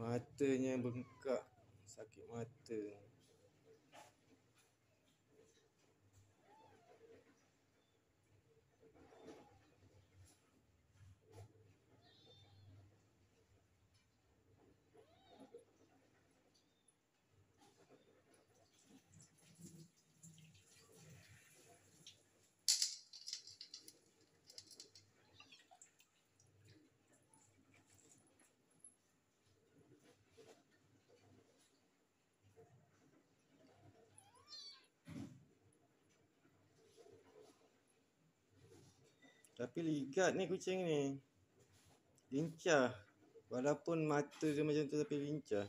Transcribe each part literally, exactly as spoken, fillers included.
Matanya bengkak, sakit mata. Tapi ligat ni kucing ni. Lincah. Walaupun mata dia macam tu tapi lincah.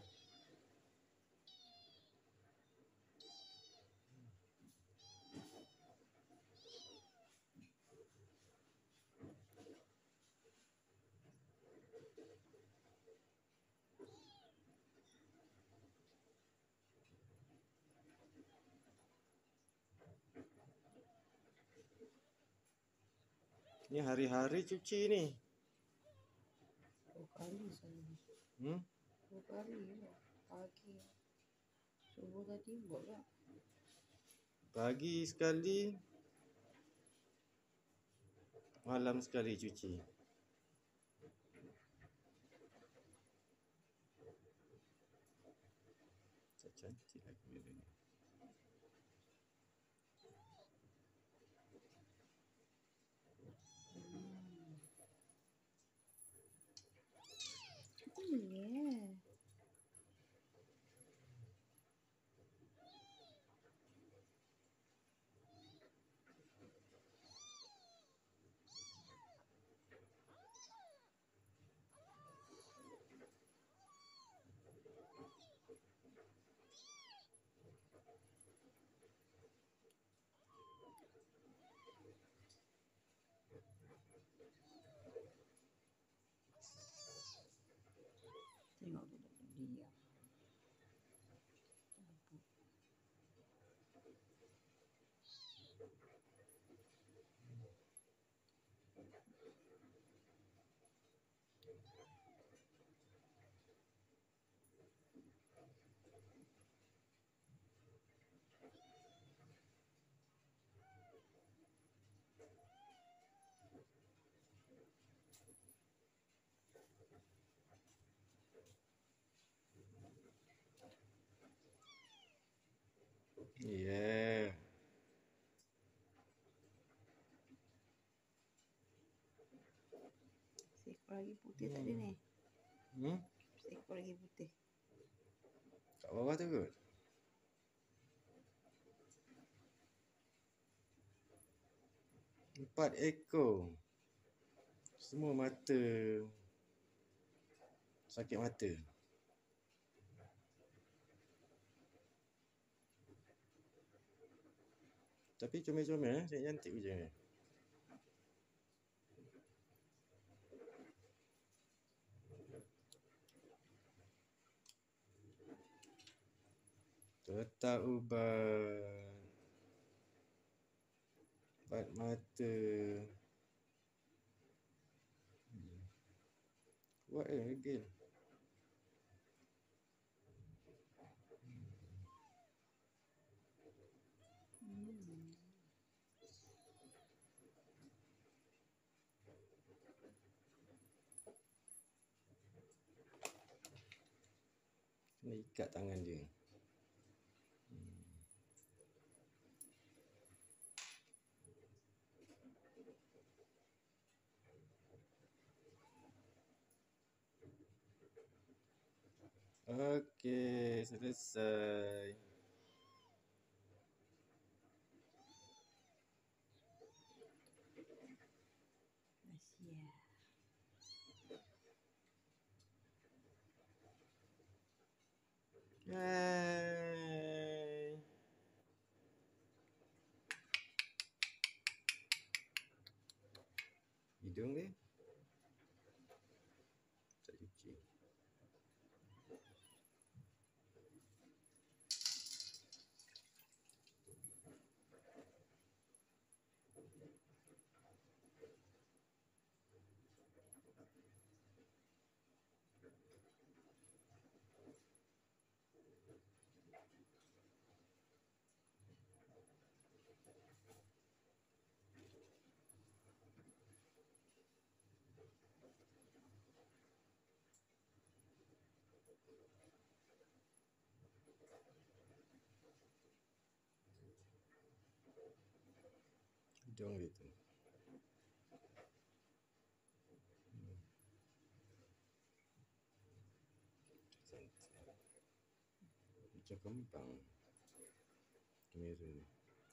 Ni hari-hari cuci ni. Dua kali saya. Hmm? Dua kali ya. Pagi. Subuh tadi buat tak? Pagi sekali, malam sekali cuci. Tak cantik lagi benda ni. Hmm, yeah. Tengok tu dia. Yeah. Seekor lagi putih tak ada ni? Hmm? Seekor lagi putih. Kat bawah tu kot. Empat ekor. Semua mata. Sakit mata. Tapi comel-comel eh. Cantik-cantik kucing ni. Tetap ubat. Ubat mata. What eh again? Hmm. Kena ikat tangan dia. Hmm. Okey, selesai. Asyik. Hai. Hidung dia. Tak cuci. hidung dia tu. Hmm. Macam kembang kamera ni.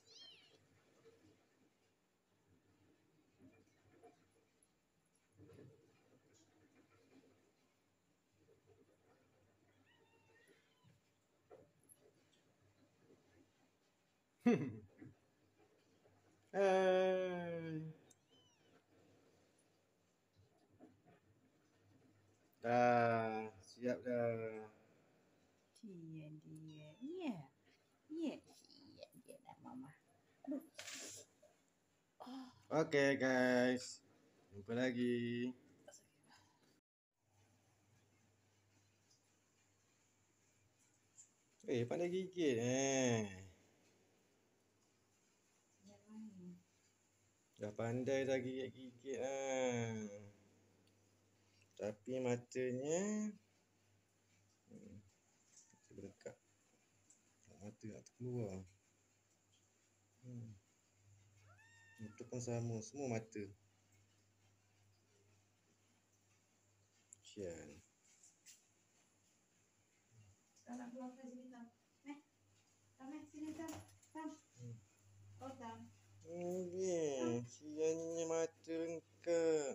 Hai. Dah, siap dah. Dia dia. Ya. Ya. Ya dia dah mama. Aduh. Oh. Okay guys, jumpa lagi. Eh, pandai gigit eh. Dah pandai dah gigit-gigit ah. Tapi matanya hmm, berdekat. Mata nak terkeluar. Hmm. Itu pun sama, semua mata. Sian. Nak keluarkan sini Tam. Eh. Tam eh sini Tam. Tam. Hmm. Oh Tam. Hmm, yeah. Siannya mata bengkak.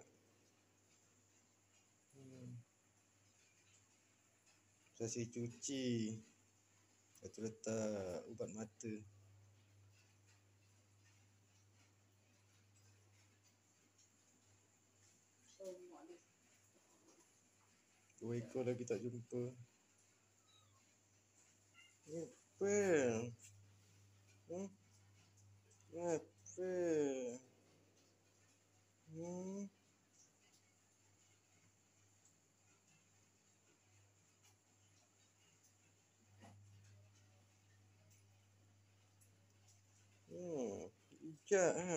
Hmm. Saya cuci. Lepas tu letak ubat mata. Dua ekor lagi tak jumpa. Ni apa? Hmm? Apa? Hmm? Hmm, bijak ha.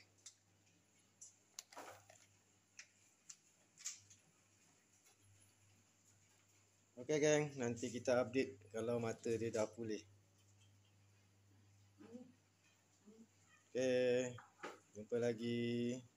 Okey geng, nanti kita update kalau mata dia dah pulih. Okey, jumpa lagi.